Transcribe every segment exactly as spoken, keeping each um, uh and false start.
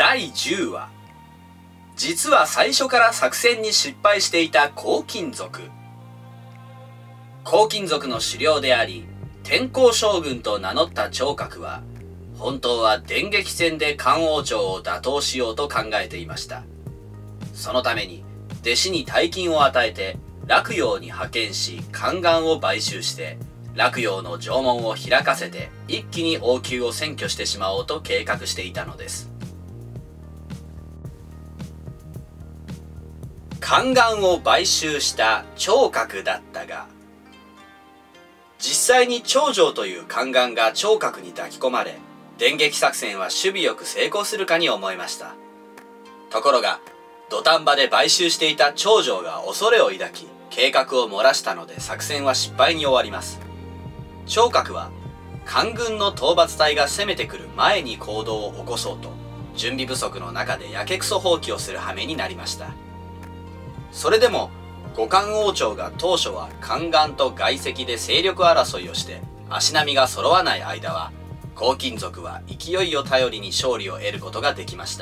だいじゅうわ。実は最初から作戦に失敗していた黄金族。黄金族の首領であり天功将軍と名乗った趙括は、本当は電撃戦で漢王朝を打倒しようと考えていました。そのために弟子に大金を与えて洛陽に派遣し、宦官を買収して洛陽の城門を開かせて一気に王宮を占拠してしまおうと計画していたのです。宦官を買収した趙括だったが、実際に趙城という宦官が趙括に抱き込まれ、電撃作戦は守備よく成功するかに思えました。ところが土壇場で買収していた趙城が恐れを抱き、計画を漏らしたので作戦は失敗に終わります。趙括は官軍の討伐隊が攻めてくる前に行動を起こそうと、準備不足の中でやけくそ放棄をする羽目になりました。それでも後漢王朝が当初は宦官と外戚で勢力争いをして足並みが揃わない間は、黄金族は勢いを頼りに勝利を得ることができました。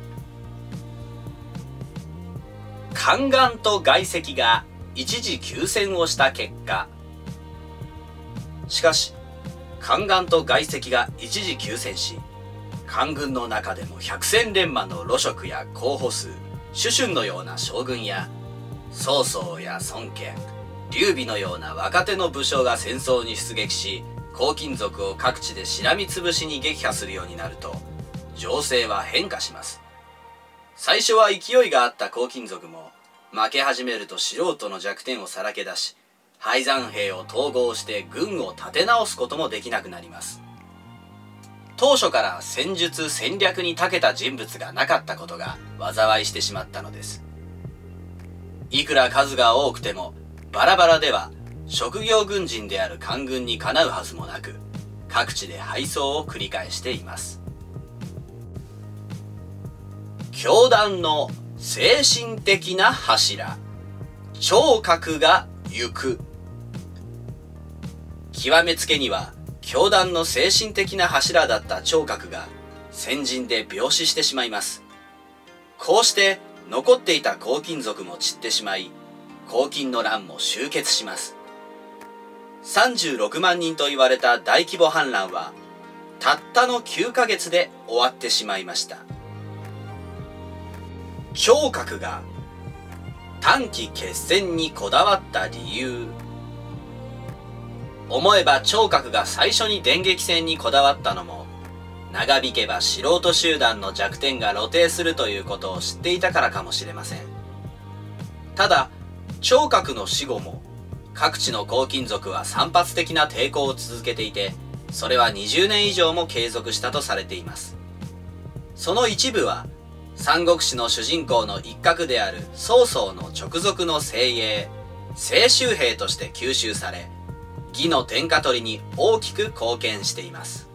宦官と外戚が一時休戦をした結果、しかし宦官と外戚が一時休戦し、官軍の中でも百戦錬磨の盧植や候補数、朱春のような将軍や曹操や孫権、劉備のような若手の武将が戦争に出撃し、黄金族を各地でしらみつぶしに撃破するようになると、情勢は変化します。最初は勢いがあった黄金族も、負け始めると素人の弱点をさらけ出し、敗残兵を統合して軍を立て直すこともできなくなります。当初から戦術戦略に長けた人物がなかったことが災いしてしまったのです。いくら数が多くてもバラバラでは職業軍人である官軍にかなうはずもなく、各地で敗走を繰り返しています。教団の精神的な柱、趙括が行く。極めつけには教団の精神的な柱だった趙括が戦陣で病死してしまいます。こうして残っていた黄金族も散ってしまい、黄金の乱も終結します。さんじゅうろくまんにんと言われた大規模反乱はたったのきゅうかげつで終わってしまいました。趙括が短期決戦にこだわった理由。思えば趙括が最初に電撃戦にこだわったのも、長引けば素人集団の弱点が露呈するということを知っていたからかもしれません。ただ趙括の死後も各地の黄金族は散発的な抵抗を続けていて、それはにじゅうねん以上も継続したとされています。その一部は三国志の主人公の一角である曹操の直属の精鋭、精州兵として吸収され、義の天下取りに大きく貢献しています。